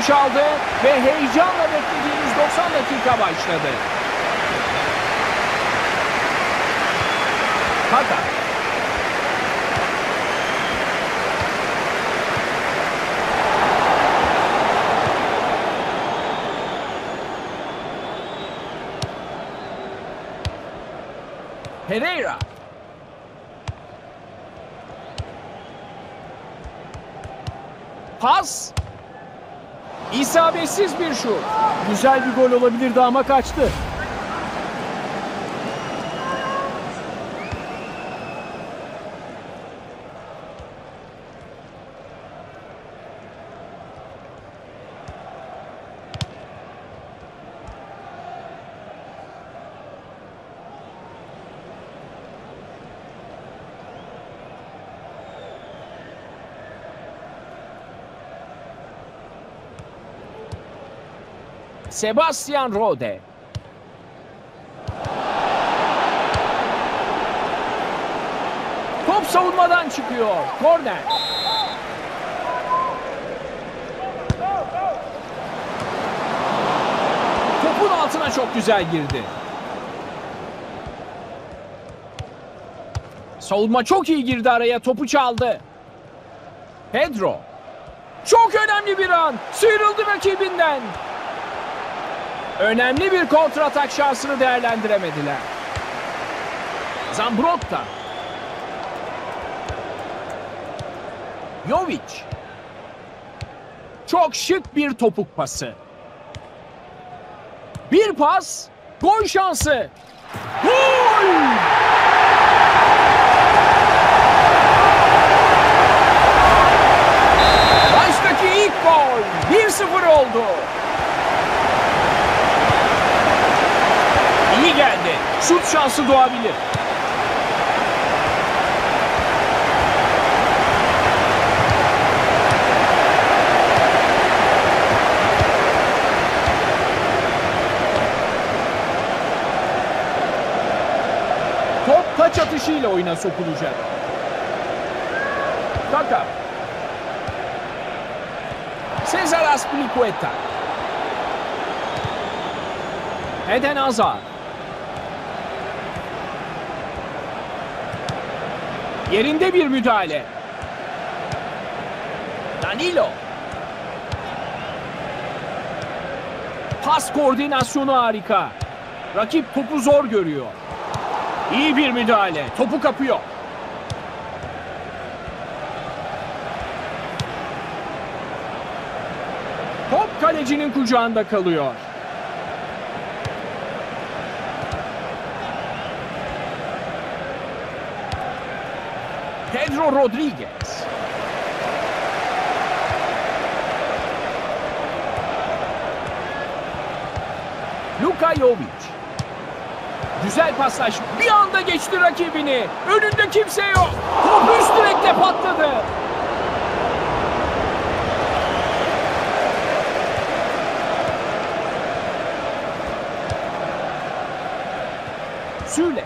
düdüğü çaldı ve heyecanla beklediğimiz 90 dakika başladı. Kaka. Pereira. Pas. İsabetsiz bir şut. Güzel bir gol olabilirdi ama kaçtı. Sebastian Rode. Top savunmadan çıkıyor. Korner. Topun altına çok güzel girdi. Savunma çok iyi girdi araya. Topu çaldı. Pedro. Çok önemli bir an. Sıyrıldı rakibinden. Önemli bir kontratak şansını değerlendiremediler. Zambrotta. Jovic. Çok şık bir topuk pası. Bir pas. Gol şansı. Gol! Maçtaki ilk gol. 1-0 oldu. İyi geldi. Şut şansı doğabilir. Top taç atışıyla oyuna sokulacak. Kaka. Cesar Azpilicueta. Eden Hazard. Yerinde bir müdahale. Danilo. Pas koordinasyonu harika. Rakip topu zor görüyor. İyi bir müdahale. Topu kapıyor. Top kalecinin kucağında kalıyor. Pedro Rodriguez. Luka Jovic. Güzel pasaj. Bir anda geçti rakibini. Önünde kimse yok. Top üst direkte patladı. Süle.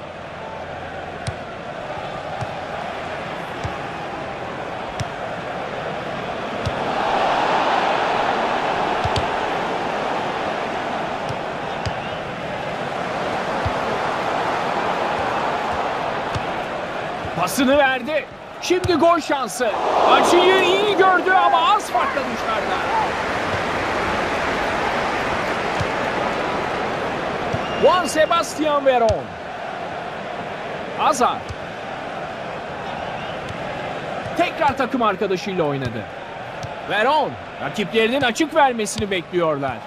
Pasını verdi. Şimdi gol şansı. Açıyı iyi gördü ama az farkla dışarıda. Juan Sebastian Veron. Hazard. Tekrar takım arkadaşıyla oynadı. Veron. Rakiplerinin açık vermesini bekliyorlar.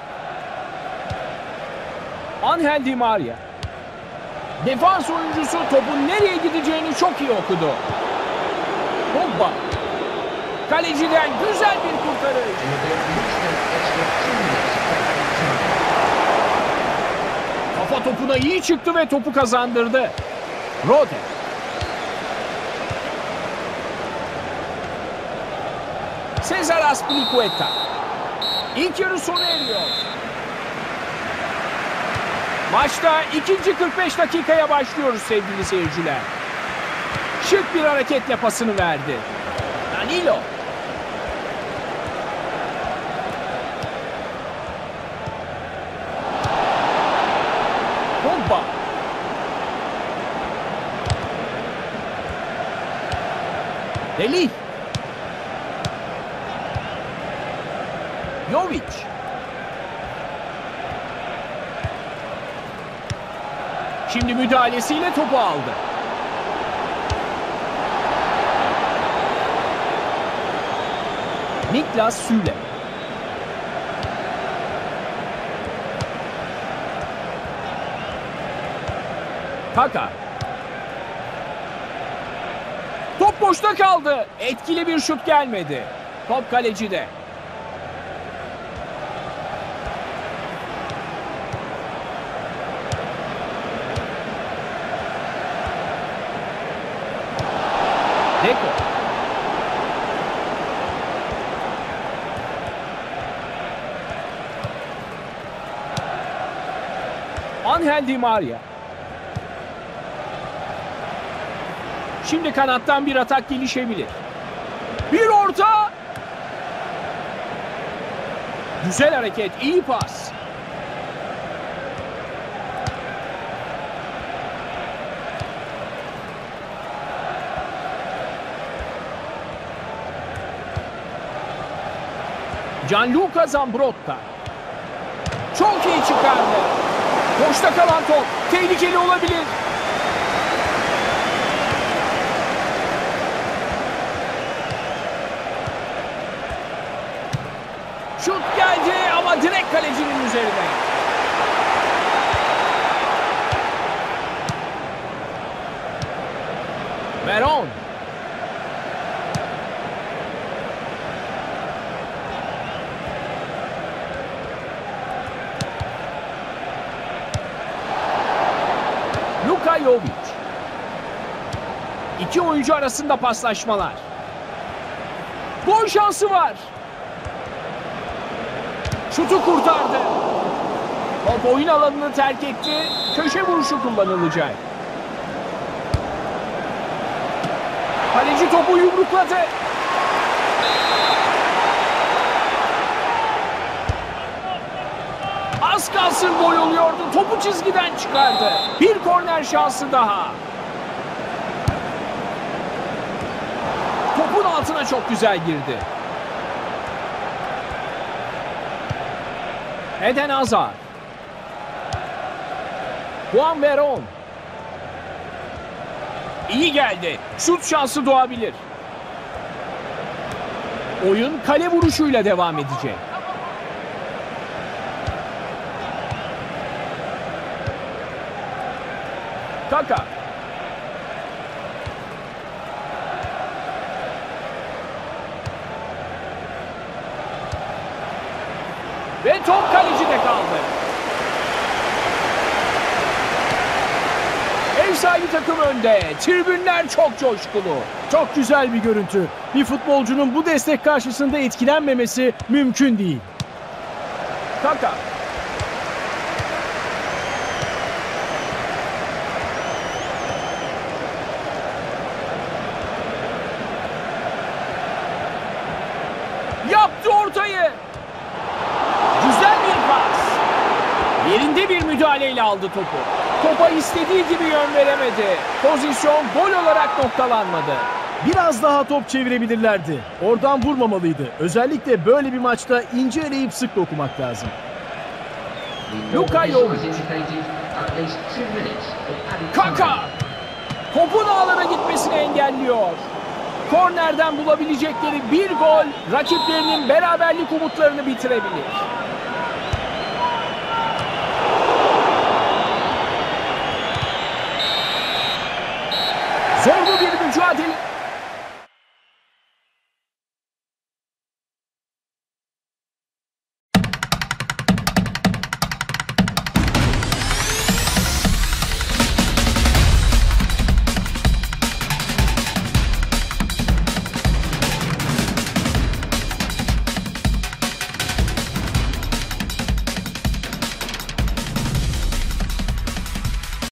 Angel Di Maria. Defans oyuncusu topun nereye gideceğini çok iyi okudu. Pogba. Kaleciden güzel bir kurtarış. Kafa topuna iyi çıktı ve topu kazandırdı. Rode. Cesar Azpilicueta. İlk yarı sona eriyor. Maçta ikinci 45 dakikaya başlıyoruz sevgili seyirciler. Şık bir hareketle pasını verdi. Danilo. Pogba. Deli. Jovic. Şimdi müdahalesiyle topu aldı. Niklas Süle. Kaka. Top boşta kaldı. Etkili bir şut gelmedi. Top kalecide. Deco. Angel Di Maria. Şimdi kanattan bir atak gelişebilir. Bir orta. Güzel hareket, iyi pas. Gianluca Zambrotta. Çok iyi çıkardı. Boşta kalan top. Tehlikeli olabilir. Şut geldi ama direkt kalecinin üzerine. Veron. Luka Jovic. İki oyuncu arasında paslaşmalar. Gol şansı var. Şutu kurtardı. Top oyun alanını terk etti. Köşe vuruşu kullanılacak. Kaleci topu yumrukladı. Az kalsın gol oluyordu. Topu çizgiden çıkardı. Bir korner şansı daha. Topun altına çok güzel girdi. Eden Hazard. Juan Veron. İyi geldi. Şut şansı doğabilir. Oyun kale vuruşuyla devam edecek. Kaka. Ve top kalecide kaldı. Ev sahibi takım önde. Tribünler çok coşkulu. Çok güzel bir görüntü. Bir futbolcunun bu destek karşısında etkilenmemesi mümkün değil. Kaka. Yaptı ortayı. Güzel bir pas. Yerinde bir müdahaleyle aldı topu. Topa istediği gibi yön veremedi. Pozisyon gol olarak noktalanmadı. Biraz daha top çevirebilirlerdi. Oradan vurmamalıydı. Özellikle böyle bir maçta ince eleyip sık dokumak lazım. Luka Jovic. Kaka. Topun ağlara gitmesini engelliyor. Kornerden bulabilecekleri bir gol rakiplerinin beraberlik umutlarını bitirebilir. Zorlu bir